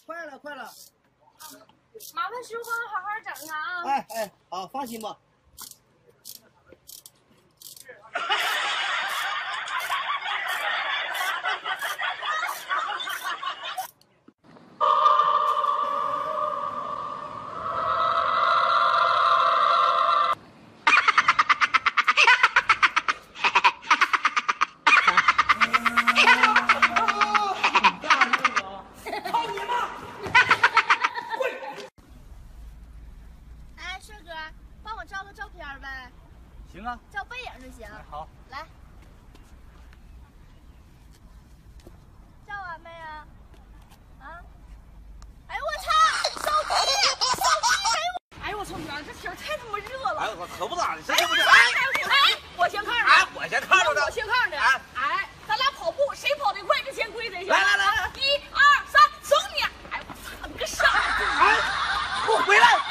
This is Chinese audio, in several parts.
快了，快了。 麻烦师傅帮我好好整啊！ 哎哎，好，放心吧。行啊， 照背影就行。 好， 来，照完没啊？啊！哎呦我操！手机！哎呦我操你妈！这天太他妈热了！ 哎我可不咋的，这不是？ 哎，我先看着。 哎，我先看着的。 我先看着。哎，咱俩跑步，谁跑得快就先归谁。 来，1、2、3， 走你！哎我操你个傻子！ 哎，给我回来！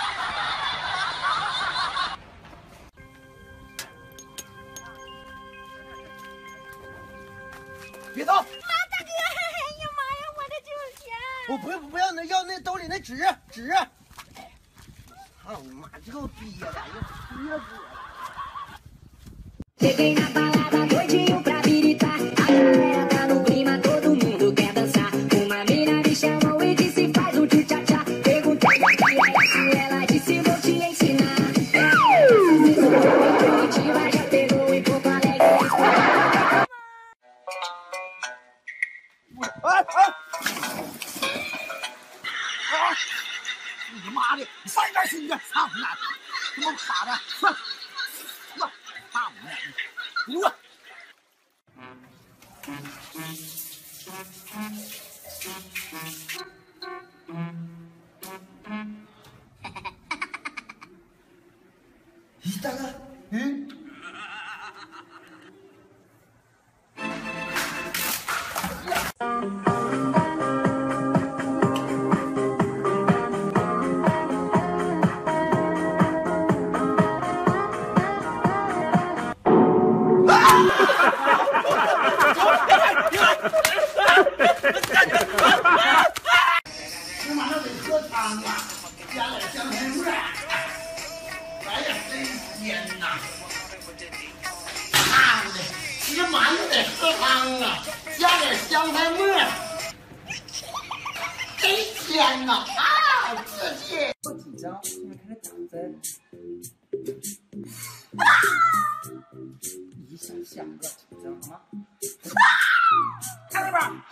别动！ 妈，大哥！哎呀妈呀，我的9钱！ 我不要那兜里那纸。操你妈，这给我憋的，憋死我了。 Cheguei na balada doidinho pra habilitar. A galera tá no clima, todo mundo quer dançar. Uma mina me chamou e disse faz um tchu-tcha-tcha. Perguntei o que é isso, ela disse vou te ensinar. Curitiba já pegou em Porto Alegre. 你妈的，你上一边去你！操你妈！他妈傻的，操！操你妈！你给我！大哥，吃完了得喝汤啊，加点香菜末，哎呀，真鲜呐！妈的，吃馒头得喝汤啊，加点香菜末，真鲜呐！啊，刺激！不紧张，现在开始打针。一下下个紧张啊！看这边。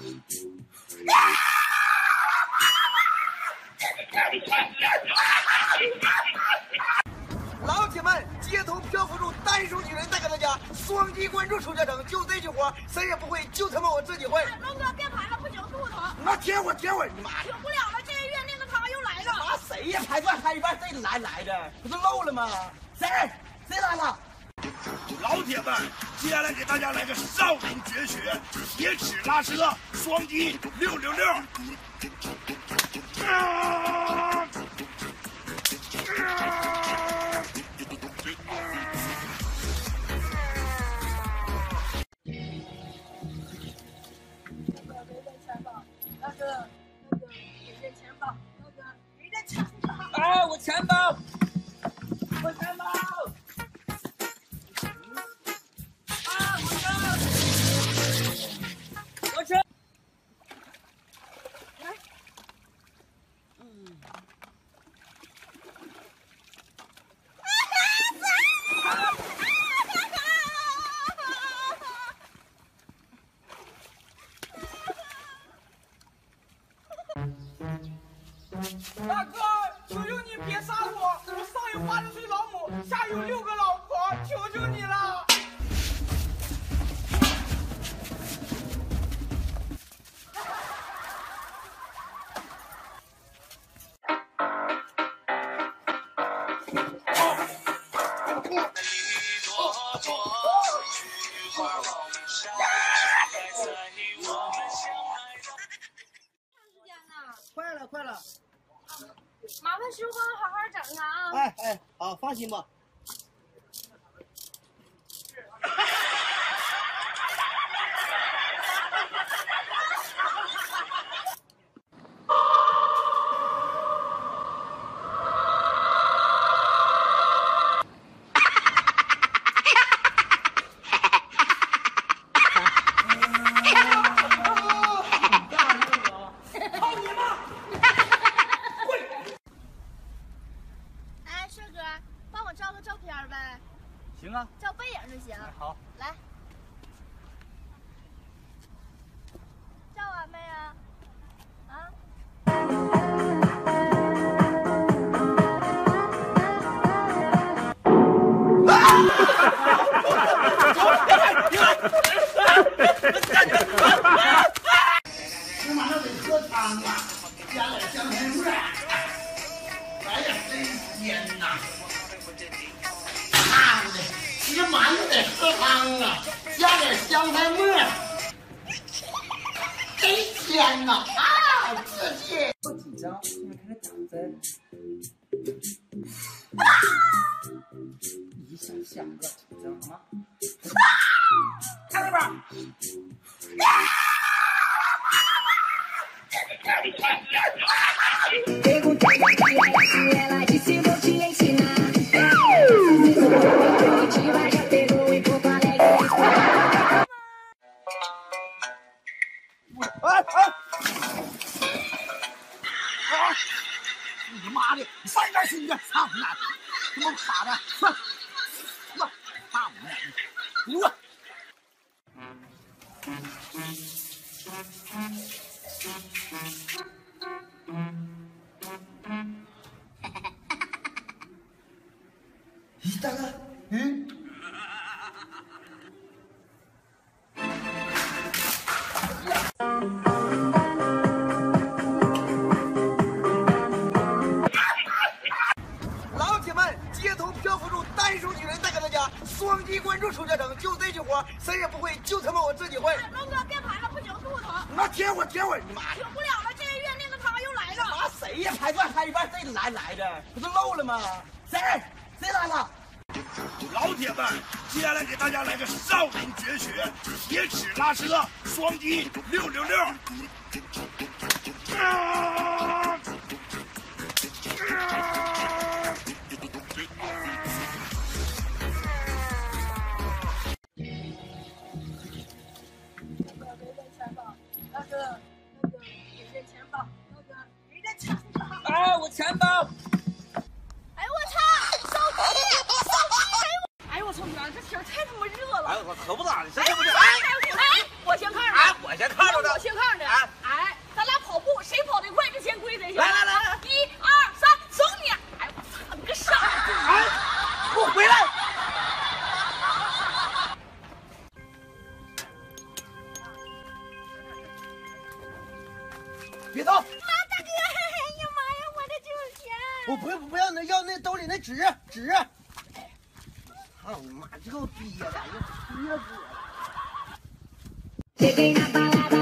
老铁们，街头漂浮中单手女人带给大家双击关注手加成，就这句活，谁也不会，就他妈我自己会。 龙哥别排了，不行，肚疼。 那歇会儿，你妈！ 挺不了了，这个月那个他又来了。 妈谁呀？排断开一半，这来的，不是漏了吗？谁来了？ 老铁们，接下来给大家来个少林绝学——铁齿拉车双击666。 哎，我钱包，我钱包。 大哥，求求你别杀我！我上有80岁老母，下有6个老婆，求求你了！ 快了。 麻烦师傅帮我好好整啊！ 哎哎，好，放心吧。 啊！加点香菜末，哎呀，真鲜呐！烫的，吃馒头得喝汤啊，加点香菜末，真鲜呐！啊，刺激！ 不紧张，现在开始打针。一下下不要紧张好吗？看这边。 Perguntei pra tia se ela disse vou te ensinar. Primitiva já pegou em Porto Alegre. 你妈的，你上一边去！你这操你妈！他妈傻的，操！操你妈！你我。咦，大哥，老铁们，街头漂浮中单手女人带给大家双击关注出家城，就这句话，谁也不会，就他妈我自己会。 龙哥别拍了，不行，肚疼。 你妈贴会儿，你妈挺不了了，这个月那个他又来了。 妈谁呀？拍断拍一半，这来着，不是漏了吗？谁来了？ 老铁们，接下来给大家来个少林绝学——铁齿拉车双击666。 哎，我钱包。 哎呦我操！手机！哎呦我操！娘，这天太他妈热了。 哎，我可不咋的，这哎不是？ 我先看着。 哎，我先看着的。 我先看着。哎，咱俩跑步，谁跑得快这先归谁。 来， 1、2、3，走你！哎我操，你个傻子！ 哎，给我回来！别动！ 妈大哥，哎呀妈呀，我这就是钱。 我不要那兜里那纸。操你妈，这给我逼的，又憋死我了。 Cheguei na balada,